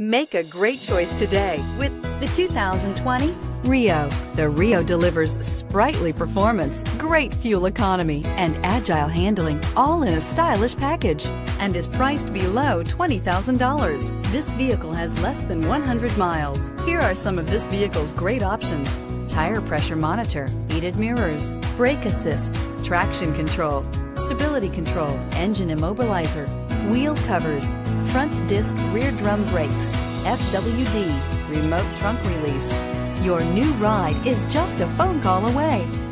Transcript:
Make a great choice today with the 2020 Rio. The Rio delivers sprightly performance, great fuel economy, and agile handling, all in a stylish package, and is priced below $20,000. This vehicle has less than 100 miles. Here are some of this vehicle's great options: tire pressure monitor, heated mirrors, brake assist, traction control, stability control, engine immobilizer, wheel covers, front disc rear drum brakes, FWD, remote trunk release. Your new ride is just a phone call away.